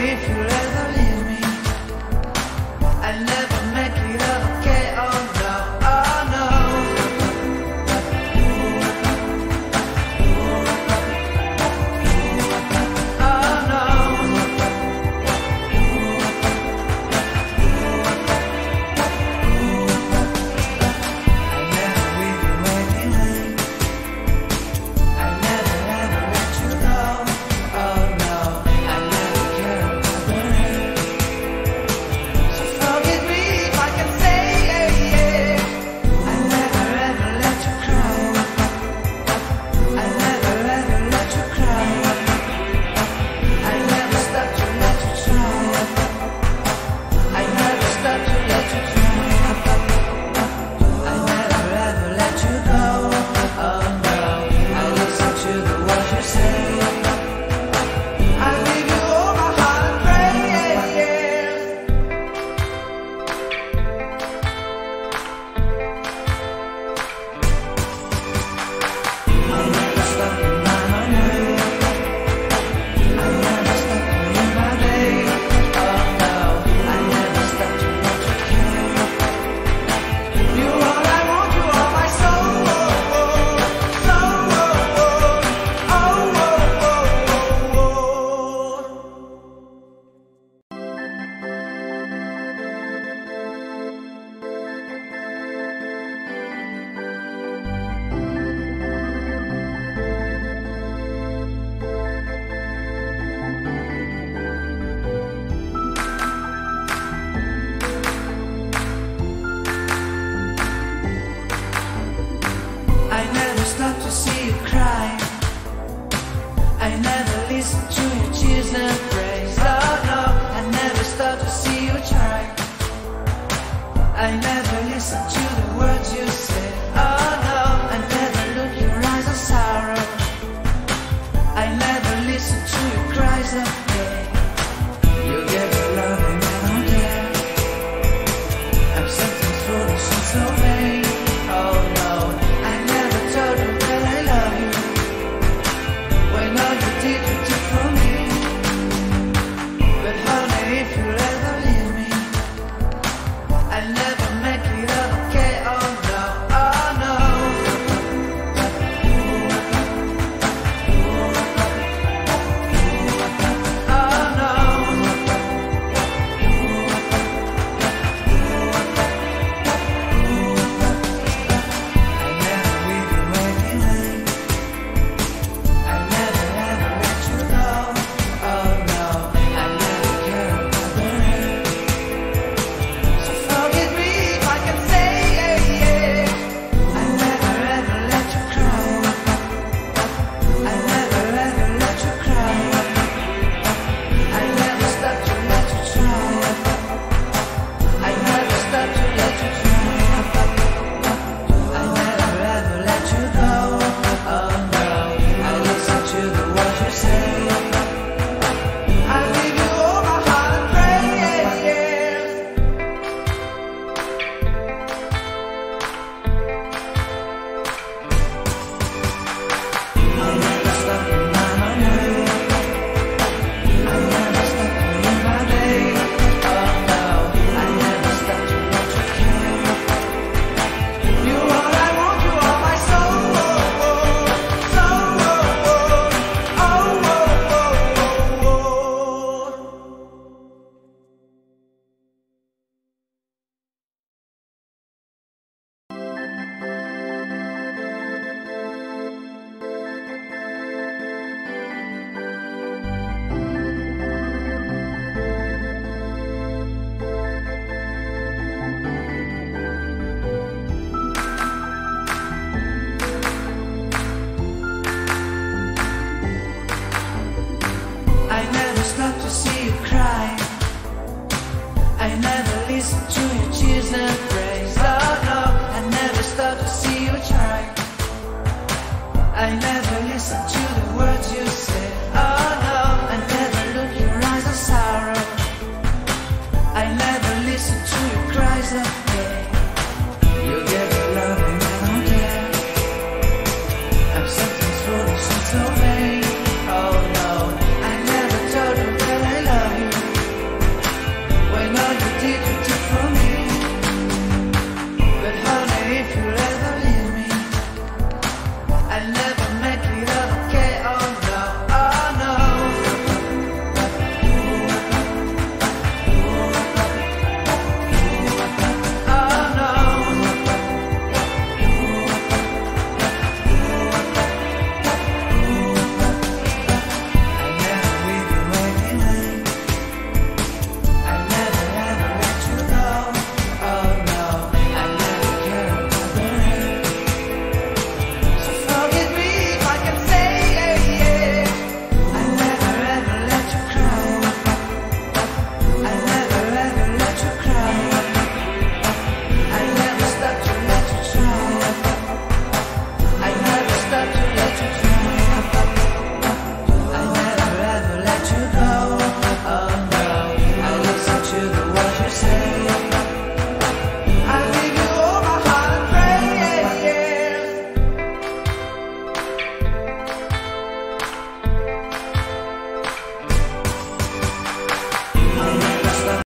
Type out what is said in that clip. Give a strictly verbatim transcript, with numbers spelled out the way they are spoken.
if you'll ever leave me. I'll never make it up, okay, oh no, oh no. Oh no. I'll never leave you waiting. I'll never ever let you go. Oh no, I'll never care about the rain. So forgive me if I can say yeah, yeah. I'll never ever let you cry. I'll never ever let you cry. I'll never stop to let you try. I'll never stop to let you try. I'll never ever let you go. Oh no, I listen to the words you say. I give you all my heart and pray, yeah, yeah. I'll never stop in my own way. I'll never stop to live my day. Oh no, I'll never stop to let you care. You all I want, you are my soul. Soul, oh, oh, oh, oh. I never stop to see you cry. I never listen to your tears and praise. Oh no, I never stop to see you try. I never listen to the words you say. Oh no, I never look your eyes of sorrow. I never listen to your cries of pain. You get your love and I don't care. I'm something foolish and so vain. Oh no, I never told you that I love you, when all you did you did for me. But honey, if you'll ever leave me, I'll never make it up, okay, oh no, oh no. Oh no. I'll never leave you waiting. I'll never ever let you go. Oh no, I'll never care about the rain. So forgive me if I can say yeah, yeah. I'll never ever let you cry. I'll never ever let you cry. I'll never stop to let you try. I'll never stop to let you try. I'll never ever let you go. Oh no, I listen to the words you say. I'll give you all my heart and pray, yeah, yeah. I'll never stop in my own way. I'll never stop to live my day. Oh no, I'll never stop to let you care. You all I want, you are my soul. Soul, oh, oh, oh, oh, oh, oh. I never stop to see you